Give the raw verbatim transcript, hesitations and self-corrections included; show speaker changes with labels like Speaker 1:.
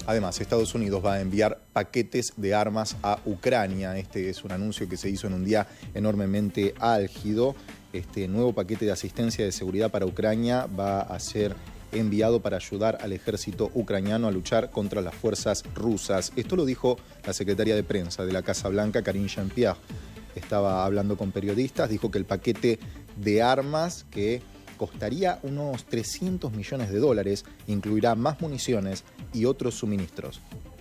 Speaker 1: Además, Estados Unidos va a enviar paquetes de armas a Ucrania. Este es un anuncio que se hizo en un día enormemente álgido. Este nuevo paquete de asistencia de seguridad para Ucrania va a ser enviado para ayudar al ejército ucraniano a luchar contra las fuerzas rusas. Esto lo dijo la secretaria de prensa de la Casa Blanca, Karine Jean-Pierre. Estaba hablando con periodistas, dijo que el paquete de armas, que costaría unos trescientos millones de dólares, incluirá más municiones y otros suministros.